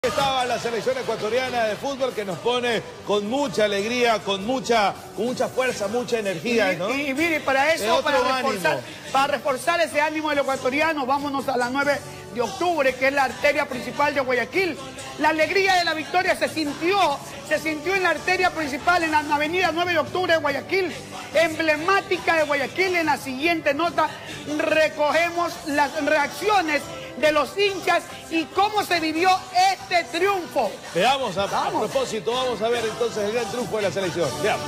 Estaba la selección ecuatoriana de fútbol que nos pone con mucha alegría, con mucha fuerza, mucha energía, ¿no? Y mire, para eso, para reforzar ese ánimo del ecuatoriano, vámonos a la 9 de octubre, que es la arteria principal de Guayaquil. La alegría de la victoria se sintió en la arteria principal, en la avenida 9 de octubre de Guayaquil, emblemática de Guayaquil. En la siguiente nota recogemos las reacciones de los hinchas y cómo se vivió este triunfo. Veamos, a propósito, vamos a ver entonces el gran triunfo de la selección. Veamos.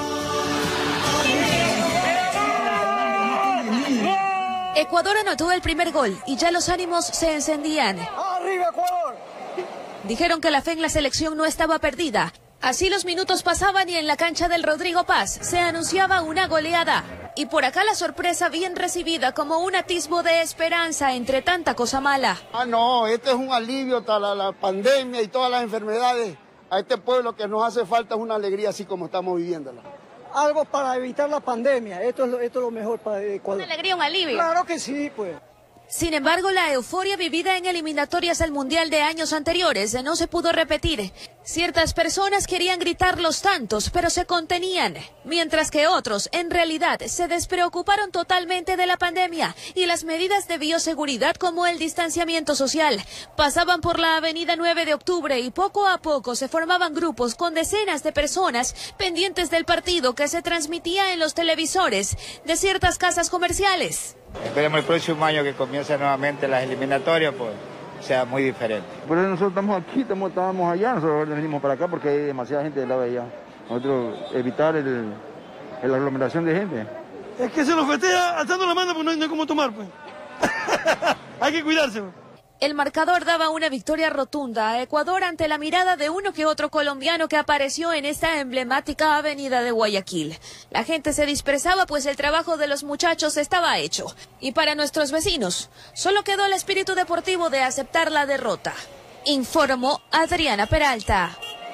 Ecuador anotó el primer gol y ya los ánimos se encendían. ¡Arriba, Ecuador! Dijeron que la fe en la selección no estaba perdida. Así los minutos pasaban y en la cancha del Rodrigo Paz se anunciaba una goleada. Y por acá la sorpresa bien recibida como un atisbo de esperanza entre tanta cosa mala. No, este es un alivio para la pandemia y todas las enfermedades. A este pueblo que nos hace falta es una alegría así como estamos viviéndola. Algo para evitar la pandemia, esto es lo mejor para Ecuador. Una alegría, un alivio. Claro que sí, pues. Sin embargo, la euforia vivida en eliminatorias al Mundial de años anteriores no se pudo repetir. Ciertas personas querían gritar los tantos, pero se contenían, mientras que otros, en realidad, se despreocuparon totalmente de la pandemia y las medidas de bioseguridad como el distanciamiento social. Pasaban por la avenida 9 de octubre y poco a poco se formaban grupos con decenas de personas pendientes del partido que se transmitía en los televisores de ciertas casas comerciales. Esperemos el próximo año que comience nuevamente las eliminatorias, pues sea muy diferente. Por eso nosotros estamos aquí, estábamos allá, nosotros venimos para acá porque hay demasiada gente del lado de allá. Nosotros evitar la aglomeración de gente. Es que se nos festeja alzando la mano porque no hay cómo tomar, pues. Hay que cuidarse, pues. El marcador daba una victoria rotunda a Ecuador ante la mirada de uno que otro colombiano que apareció en esta emblemática avenida de Guayaquil. La gente se dispersaba pues el trabajo de los muchachos estaba hecho. Y para nuestros vecinos, solo quedó el espíritu deportivo de aceptar la derrota. Informó Adriana Peralta.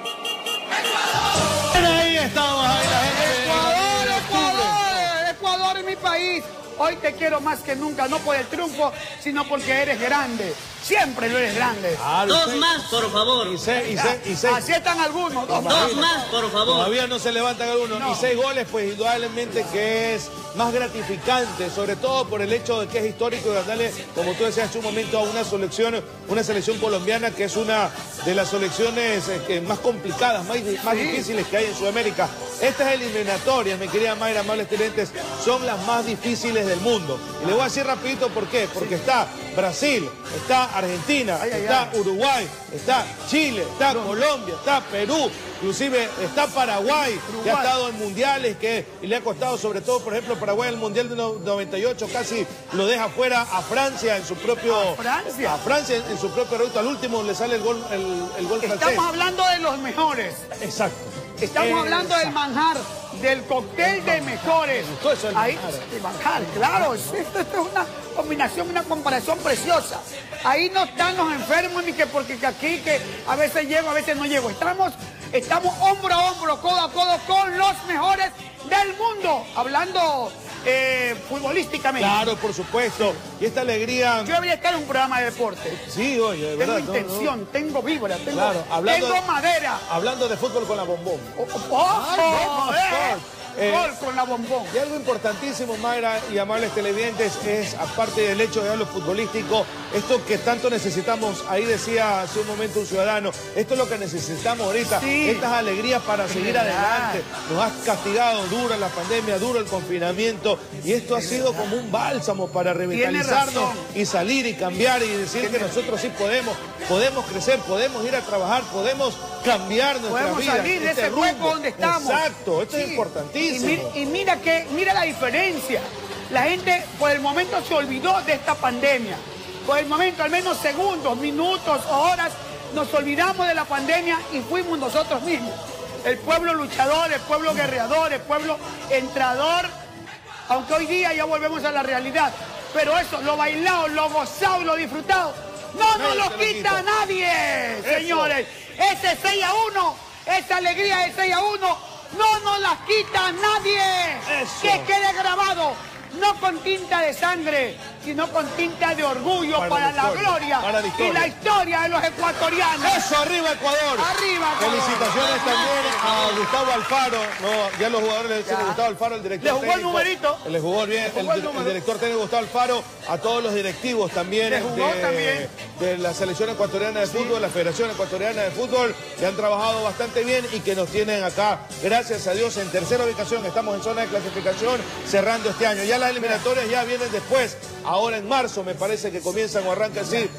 Ahí estamos, ahí la gente. Ecuador es mi país. Hoy te quiero más que nunca, no por el triunfo, sino porque eres grande. Siempre lo eres grande. Dos más, por favor. Y seis. Así están algunos. Dos más, por favor. Todavía no se levantan algunos. No. Y 6 goles, pues indudablemente que es más gratificante, sobre todo por el hecho de que es histórico ganarle, como tú decías hace un momento, a una selección colombiana que es una de las selecciones más complicadas, más difíciles que hay en Sudamérica. Estas eliminatorias, mi querida Mayra, amables clientes, son las más difíciles del mundo. Y le voy a decir rapidito por qué. Porque está Brasil, está Argentina, está Uruguay, está Chile, está Colombia, está Perú, inclusive está Paraguay, que ha estado en mundiales y le ha costado, sobre todo, por ejemplo, Paraguay en el Mundial de 98 casi lo deja fuera a Francia en su propio... ¿A Francia en su propio reducto. Al último le sale el gol francés. Estamos hablando de los mejores. Exacto. Estamos hablando del manjar, del cóctel de mejores. Eso es el manjar, claro. Esto es una combinación, una comparación preciosa. Ahí no están los enfermos ni que porque aquí que a veces llego, a veces no llego. Estamos hombro a hombro, codo a codo con los mejores del mundo. Hablando futbolísticamente. Claro, por supuesto. Y esta alegría... Yo debería estar en un programa de deporte. Sí, oye, de verdad. Tengo intención, tengo vibra, tengo madera. Hablando de fútbol con la bombón. Gol con la bombón. Y algo importantísimo, Mayra y amables televidentes, es, aparte del hecho de lo futbolístico, esto que tanto necesitamos, ahí decía hace un momento un ciudadano, esto es lo que necesitamos ahorita, estas alegrías para seguir adelante. Nos ha castigado dura la pandemia, duro el confinamiento, y esto ha sido como un bálsamo para revitalizarnos y salir y cambiar y decir que nosotros sí podemos crecer, podemos ir a trabajar, podemos cambiar nuestra vida. Podemos salir de ese hueco donde estamos. Exacto, esto es importantísimo. Y mira la diferencia. La gente por el momento se olvidó de esta pandemia. Por el momento, al menos segundos, minutos o horas, nos olvidamos de la pandemia y fuimos nosotros mismos. El pueblo luchador, el pueblo guerreador, el pueblo entrador. Aunque hoy día ya volvemos a la realidad. Pero eso, lo bailado, lo gozado, lo disfrutado, no nos lo quita nadie, señores. Ese 6-1, esa alegría de 6-1, no nos la quita nadie. Que quede grabado, no con tinta de sangre, sino con tinta de orgullo para la gloria y la historia de los ecuatorianos. ¡Eso! ¡Arriba Ecuador! ¡Arriba Ecuador! Felicitaciones también a Gustavo Alfaro. No, ya los jugadores le dicen a Gustavo Alfaro, el director técnico. Le jugó el numerito. Le jugó bien. El director técnico Gustavo Alfaro, a todos los directivos también, de la selección ecuatoriana de fútbol, la Federación Ecuatoriana de Fútbol, que han trabajado bastante bien y que nos tienen acá, gracias a Dios, en tercera ubicación. Estamos en zona de clasificación cerrando este año. Ya las eliminatorias ya vienen después. Ahora en marzo me parece que comienzan o arrancan así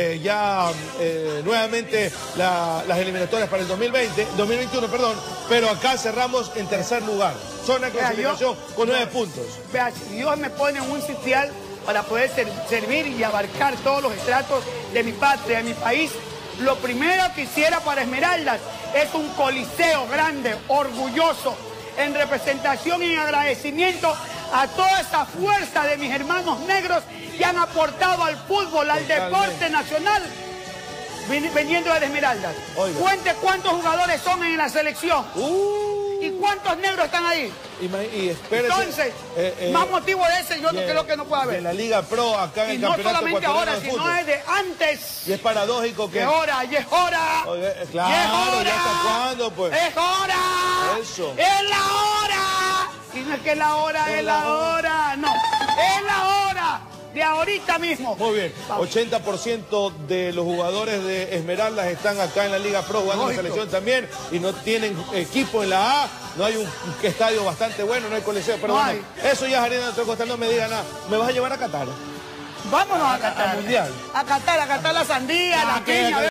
nuevamente las eliminatorias para el 2021, pero acá cerramos en tercer lugar. Zona de clasificación con 9 puntos. Vea, si Dios me pone en un sitial para poder servir y abarcar todos los estratos de mi patria, de mi país, lo primero que hiciera para Esmeraldas es un coliseo grande, orgulloso, en representación y en agradecimiento a toda esa fuerza de mis hermanos negros que han aportado al fútbol, al deporte nacional, viniendo de Esmeraldas. Oiga. Cuente cuántos jugadores son en la selección. ¿Y cuántos negros están ahí? Y espérese, entonces, más motivo de ese yo creo que no puede haber. De la Liga Pro acá en el campeonato ecuatoriano de fútbol. Y no solamente ahora, sino desde antes. Y es paradójico que... ¡Es hora! ¡Y es hora! Oye, claro, ¡Es hora! ¿ya hasta cuándo, pues? ¡Es hora! Eso. ¡Es la hora! Y no es que la hora es la hora, no. ¡Es la hora! De ahorita mismo. Muy bien. 80% de los jugadores de Esmeraldas están acá en la Liga Pro jugando en la selección también y no tienen equipo en la A. No hay un estadio bastante bueno, no hay coliseo. Pero no bueno, eso ya es harina de otro costal, no me diga nada. ¿Me vas a llevar a Qatar? Vámonos a Qatar. Al Mundial. A Qatar la sandía, la piña.